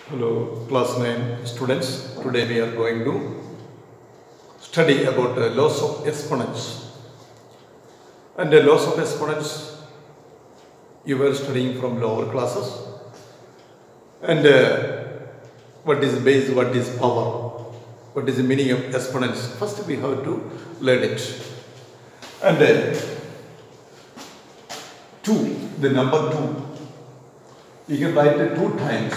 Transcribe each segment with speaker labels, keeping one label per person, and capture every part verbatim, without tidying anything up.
Speaker 1: Hello, class nine students. Today we are going to study about the laws of exponents. And the laws of exponents you were studying from lower classes. And uh, what is base, what is power, what is the meaning of exponents. First we have to learn it. And uh, two, the number two, you can write it two times.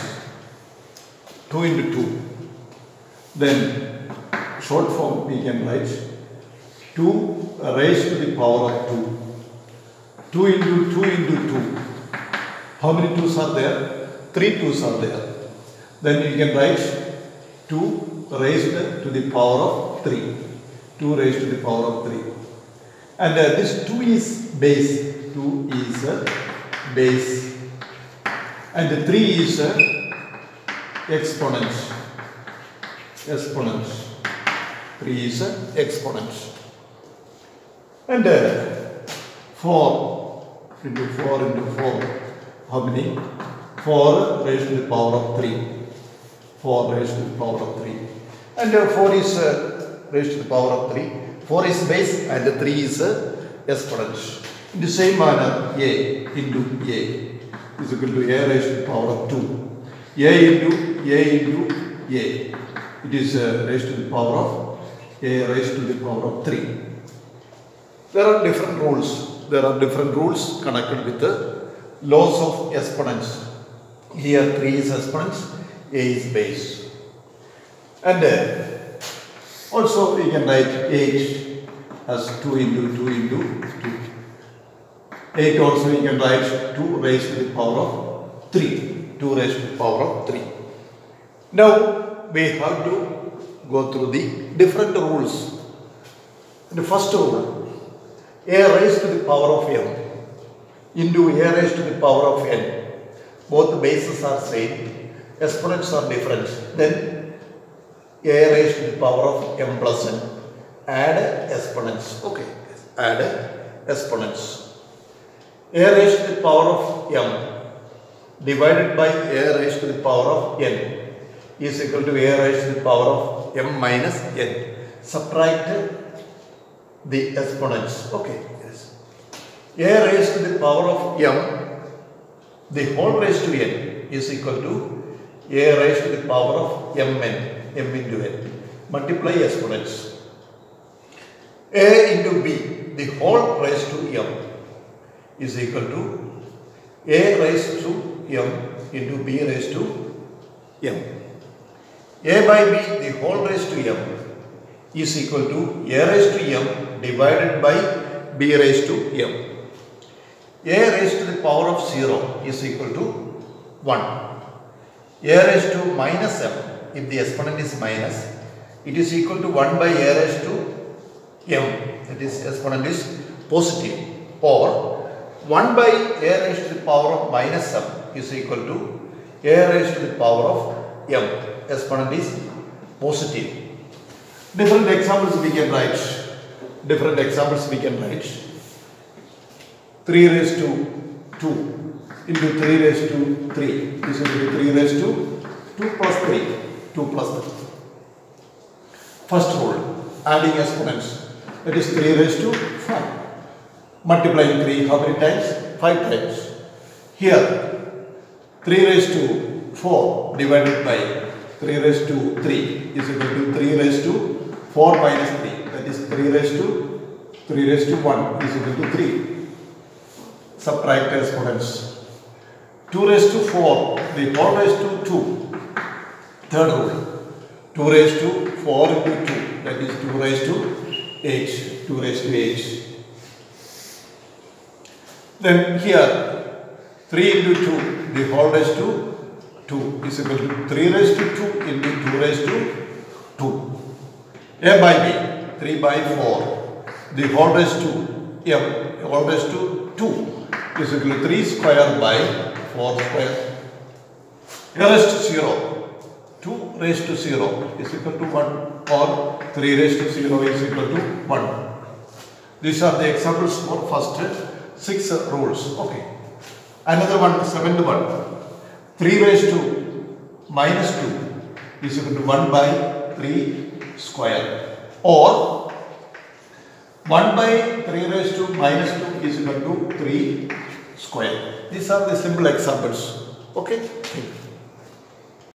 Speaker 1: two into two. Then short form we can write two raised to the power of two. two into two into two. How many twos are there? three twos are there. Then you can write two raised to the power of three. two raised to the power of three. And uh, this two is base. two is uh, base. And the three is uh, exponents. Exponents. three is uh, exponents. And uh, four into four into four. How many? four raised to the power of three. four raised to the power of three. And uh, four is uh, raised to the power of three. four is base and three is uh, exponents. In the same manner, a into a is equal to a raised to the power of two. a into a into a. It is uh, raised to the power of a raised to the power of three. There are different rules. There are different rules connected with the laws of exponents. Here three is exponents, a is base. And uh, also we can write eight as two into two into two. eight also we can write two raised to the power of three. two raised to the power of three. Now we have to go through the different rules. The first rule, a raised to the power of m into a raised to the power of n. Both the bases are same, exponents are different. Then a raised to the power of m plus n. Add exponents. Okay, add exponents. A raised to the power of m divided by a raised to the power of n is equal to a raised to the power of m minus n. Subtract the exponents. Okay, yes. A raised to the power of m, the whole raised to n is equal to a raised to the power of mn, m into n. Multiply exponents. A into b, the whole raised to m is equal to a raised to m into b raised to m. A by b, the whole raised to m is equal to a raised to m divided by b raised to m. A raised to the power of zero is equal to one. A raised to minus m, if the exponent is minus, it is equal to one by a raised to m, that is exponent is positive, or one by a raised to the power of minus m is equal to a raised to the power of m, exponent is positive. Different examples we can write. Different examples we can write. three raised to two into three raised to three is equal to three raised to two plus three. two plus three. First rule, adding exponents. That is three raised to five. Multiplying three, how many times? five times. Here, three raised to four divided by three raised to three is equal to three raised to four minus three. That is three raised to three raised to one is equal to three. Subtract exponents. two raised to four, the whole raised to two. Third rule, two raised to four into two, that is two raised to eight. two raised to eight. Then here, three into two, the whole raised to two is equal to three raised to two into two raised to two. A by b, three by four, the whole raised to m, whole raised to two is equal to three square by four square. A raised to zero, two raised to zero is equal to one, or three raised to zero is equal to one. These are the examples for first six rules. Okay. Another one, seventh one. three raised to minus two is equal to one by three square, or one by three raised to minus two is equal to three square. These are the simple examples. Okay.